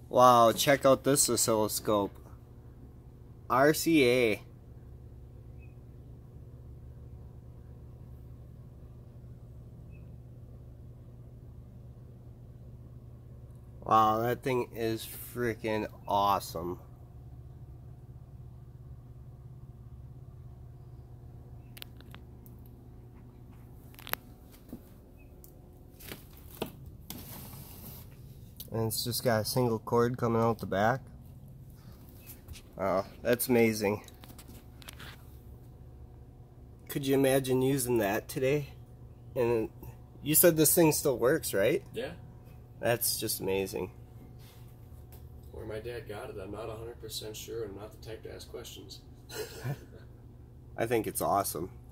Wow, check out this oscilloscope. RCA. Wow, that thing is freaking awesome. And it's just got a single cord coming out the back. Wow, that's amazing. Could you imagine using that today? And you said this thing still works, right? Yeah. That's just amazing. Where my dad got it, I'm not 100% sure. I'm not the type to ask questions. I think it's awesome.